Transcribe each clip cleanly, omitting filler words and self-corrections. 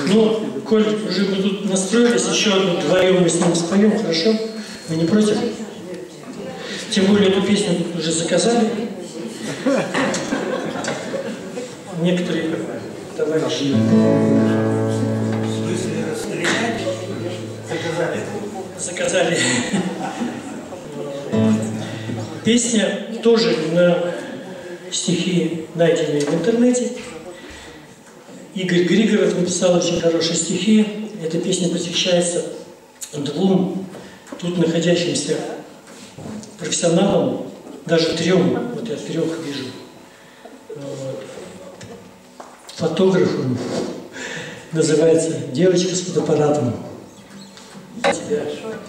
Ну, коль уже мы тут настроились, еще одну вдвоем мы с ним споем, хорошо? Вы не против? Тем более эту песню тут уже заказали. Некоторые товарищи. Заказали. Песня тоже на стихи, найденные в интернете. Игорь Григоров написал очень хорошие стихи. Эта песня посвящается двум тут находящимся профессионалам, даже трем, вот я трех вижу, фотографом, называется «Девочка с фотоаппаратом». Тебя.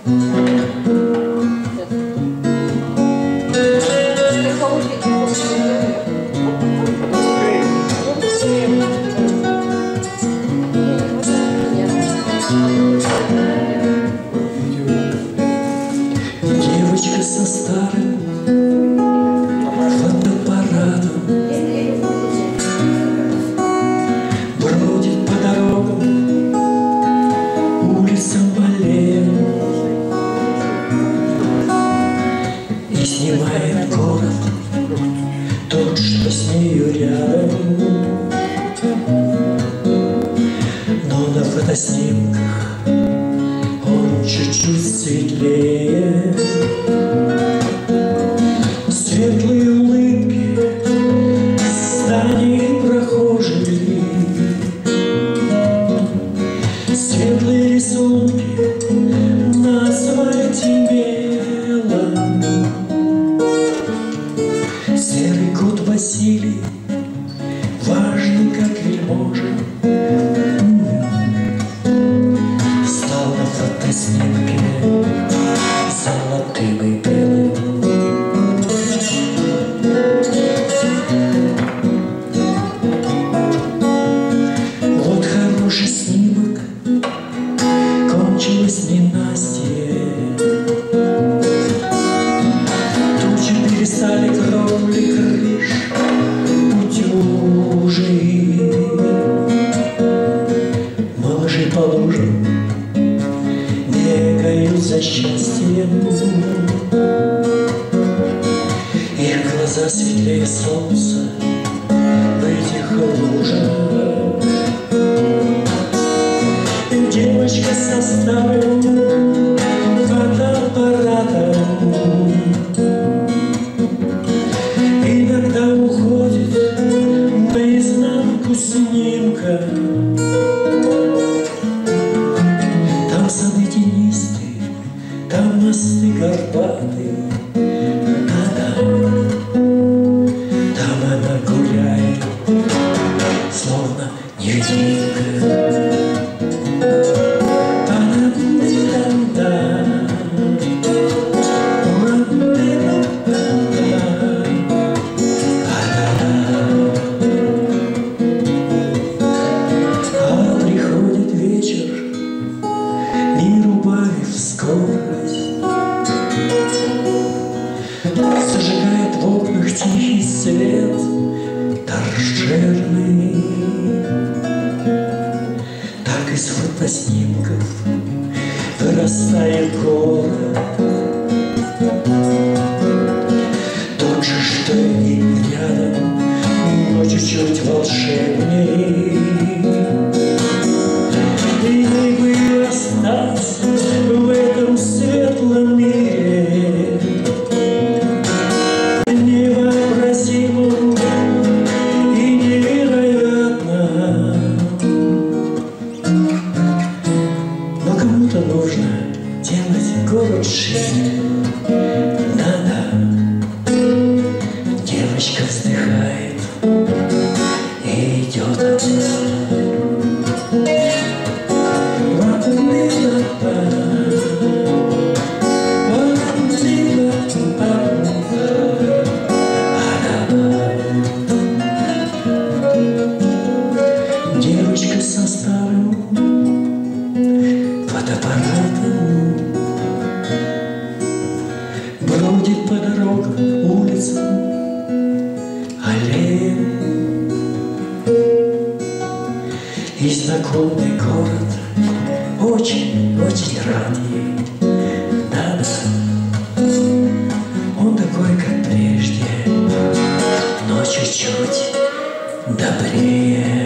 Девочка со старым фотоаппаратом бродит по дорогам, улицам, аллеям и снимает город, тот, что с нею рядом. Но на фотоснимках он чуть-чуть светлее. Светлые улыбки зданий прохожих, светлые рисунки на асфальте белом. Серый кот Василий, важный как вельможа, стал на фотоснимке золотым и белым. Вот хороший снимок, кончилось ненастье. Тучи перестали кровли крыш утюжить. Малыши по лужам бегают за счастьем. Их глаза светлее солнца в этих лужах. Девочка со старым фотоаппаратом иногда уходит наизнанку снимка. Там сады тенистые, там мосты горбатые. Там она гуляет, словно невидимка. А приходит вечер, мир убавив скорость, зажигает в окнах тихий свет торжерный. Так из фотоснимков вырастает город, тот же, что и рядом, но чуть-чуть волшебней. И бы остаться в этом светлом мире, невообразимом и невероятном. Но кому-то нужно делать город шире. Да-да. Девочка вздыхает и идет отсюда. Девочка со старым фотоаппаратом бродит по дорогам, улицам, аллеям И знакомый город очень-очень рад ей. Да-да, он такой, как прежде, но чуть-чуть добрее.